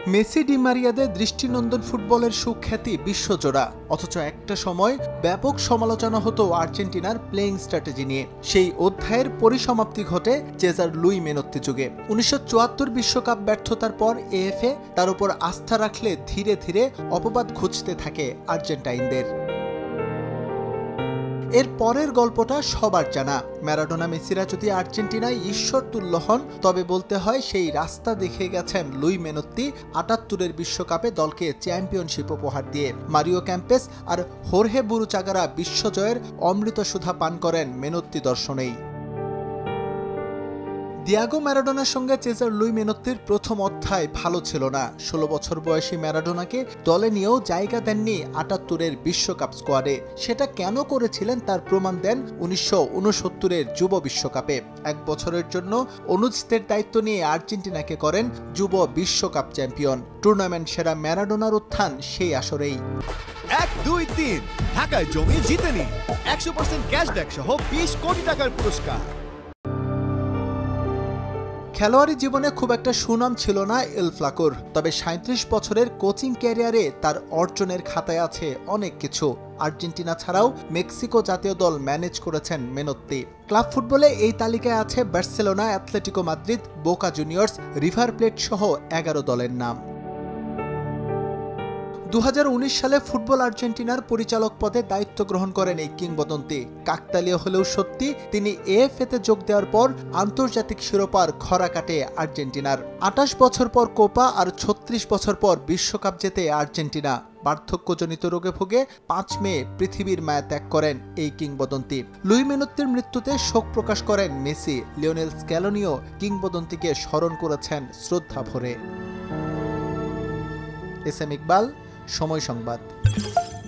Messi D মারিয়াদের দৃষ্টিনন্দন ফুটবলের সুখ্যাতি বিশ্বজোড়া, অথচ একটা সময় ব্যাপক সমালোচনা হতো আর্জেন্টিনার প্লেইং স্ট্র্যাটেজি নিয়ে। সেই অধ্যায়ের পরিসমাপ্তি ঘটে চেজার লুই মেনোত্তি যুগে। ১৯৭৪ বিশ্বকাপ ব্যর্থতার পর এএফএ তার উপর আস্থা রাখলে ধীরে ধীরে অপবাদ খুঁজতে থাকে আর্জেন্টাইনদের। এর পরের গল্পটা সবার জানা। ম্যারাডোনা মেসিরা যদি আর্জেন্টিনায় ঈশ্বর তুল্য হন, তবে বলতে হয় সেই রাস্তা দেখে গেছেন লুই মেনোত্তি ৭৮-এর বিশ্বকাপে দলকে চ্যাম্পিয়নশিপ উপহার দিয়ে। মারিও ক্যাম্পেস আর হোর্হে বুরুচাগারা বিশ্বজয়ের অমৃত সুধা পান করেন মেনোত্তি দর্শনেই। দিয়াগো ম্যারাডোনার সঙ্গে চেজার লুই মেনোত্তির প্রথম অধ্যায় ভালো ছিল না। ১৬ বছর বয়সী ম্যারাডোনাকে দলে নিয়েও জায়গা দেননি ৭৮-এর বিশ্বকাপ স্কোয়াডে। সেটা কেন করেছিলেন তার প্রমাণ দেন ১৯৬৯-এর যুব বিশ্বকাপে। এক বছরের জন্য অনুজদের দায়িত্ব নিয়ে আর্জেন্টিনাকে করেন যুব বিশ্বকাপ চ্যাম্পিয়ন। টুর্নামেন্ট সেরা ম্যারাডোনার উত্থান সেই আসরেই। ১-২-৩ ঢাকায় জমি জিতে নিন ১০০% ক্যাশব্যাক সহ ২০ কোটি টাকার পুরস্কার। খেলোয়াড়ি জীবনে খুব একটা সুনাম ছিল না এল ফ্লাকোর, তবে ৩৭ বছরের কোচিং ক্যারিয়ারে তার অর্জনের খাতায় আছে অনেক কিছু। আর্জেন্টিনা ছাড়াও মেক্সিকো জাতীয় দল ম্যানেজ করেছেন মেনোত্তি। ক্লাব ফুটবলে এই তালিকায় আছে Barcelona, Atletico Madrid, Boca Juniors, River Plate সহ ১১ দলের নাম। ২০১৯ সালে ফুটবল আর্জেন্টিনার পরিচালক পদে দায়িত্ব গ্রহণ করেন এই কিংবদন্তি। কাকতালীয় হলেও সত্যি, তিনি এএফএতে যোগ দেওয়ার পর আন্তর্জাতিক শিরোপার খরা কাটে আর্জেন্টিনার। ২৮ বছর পর কোপা আর ৩৬ বছর পর বিশ্বকাপ জেতে আর্জেন্টিনা। বার্ধক্যজনিত রোগে ভুগে ৫ মে পৃথিবীর মায়া ত্যাগ করেন এই কিংবদন্তি। লুই মেনোত্তির মৃত্যুতে শোক প্রকাশ করেন মেসি। লিওনেল স্ক্যালোনিও কিংবদন্তিকে স্মরণ করেছেন শ্রদ্ধা ভরে। এস এম ইকবাল, সময় সংবাদ।